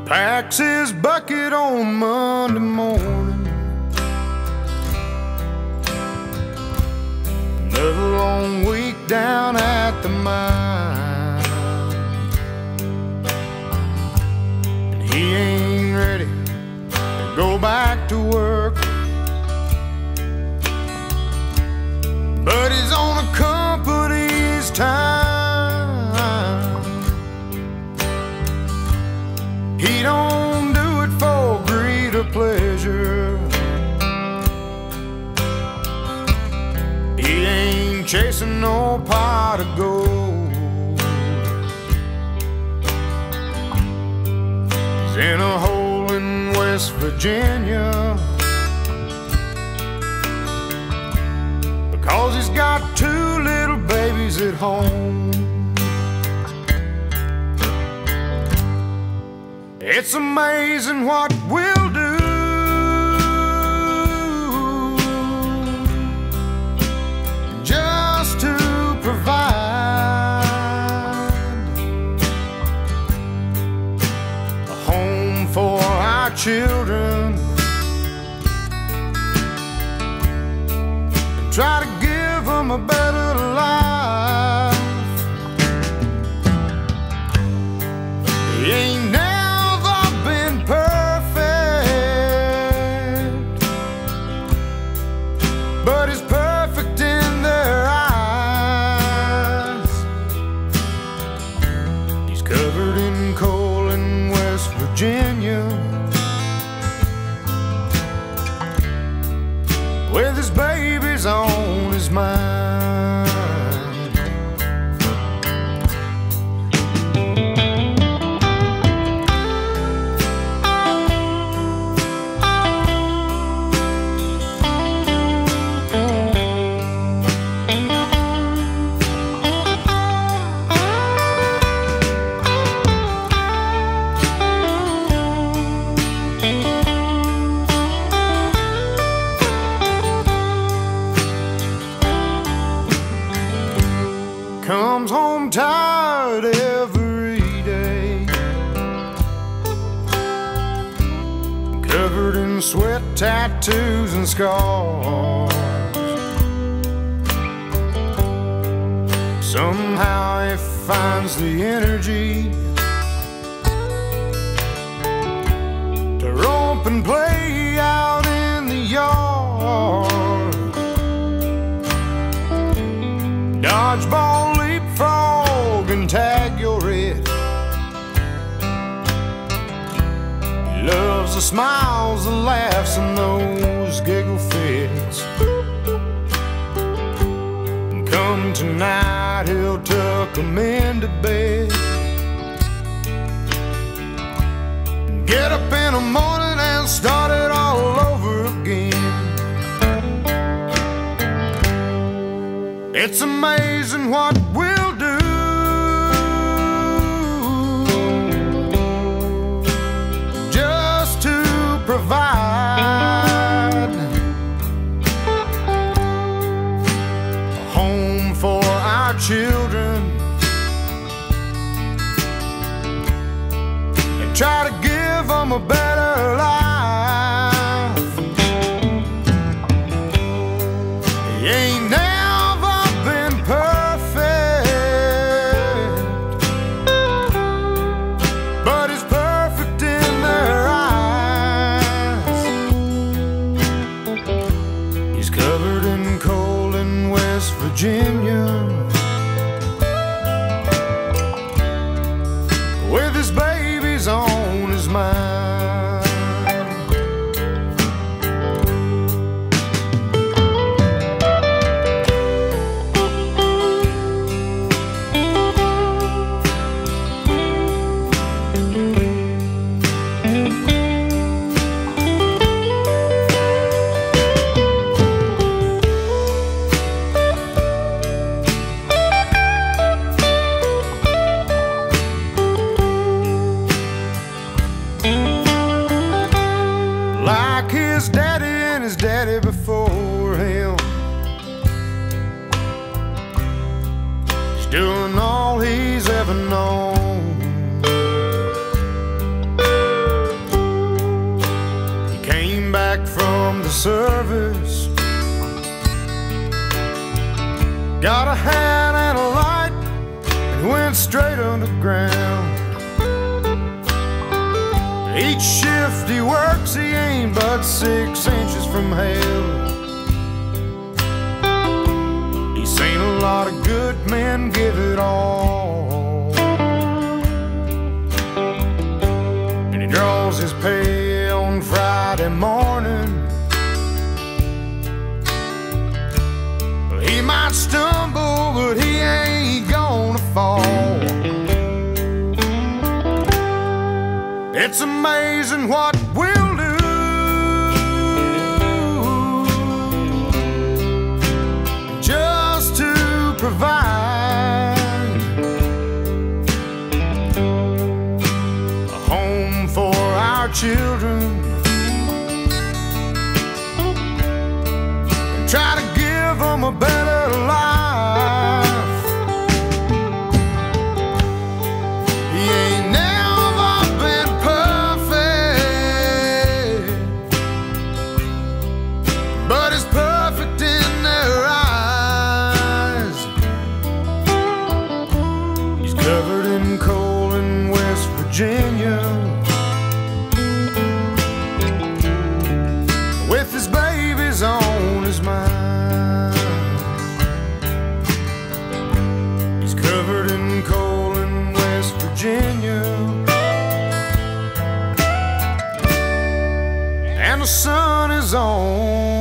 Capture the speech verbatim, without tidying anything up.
packs his bucket on Monday morning. Another long week down at the mine, and he ain't ready to go back to work, but he's on a company's time. He don't do it for greed or pleasure. He ain't chasing no pot of gold. He's in a hole in West Virginia because he's got two little babies at home. It's amazing what we'll do just to provide a home for our children, and try to give them a better life. He ain't never but is perfect in their eyes. He's covered in coal in West Virginia, with his babies on his mind. Comes home tired every day, covered in sweat, tattoos, and scars. Somehow he finds the energy to romp and play out in the yard. Dodgeball, leapfrog, and tag your it. He loves the smiles, the laughs, and those giggle fits. And come tonight, he'll tuck them into bed, get up in the morning and start it all over again. It's amazing what we'll do just to provide a home for our children, and try to give them a better life. He ain't never Virginia, with his babies on his mind. Like his daddy and his daddy before him, he's doing all he's ever known. service. Got a hat and a light and went straight underground. Each shift he works, he ain't but six inches from hell. He's seen a lot of good men give it all, and he draws his pay on Friday morning. He might stumble, but he ain't gonna fall. It's amazing what we'll do just to provide a home for our children, and try to give them a better life. He ain't never been perfect, but he's perfect in their eyes. He's covered in coal in West Virginia, with his babies on his mind. Covered in coal in West Virginia, and the sun is on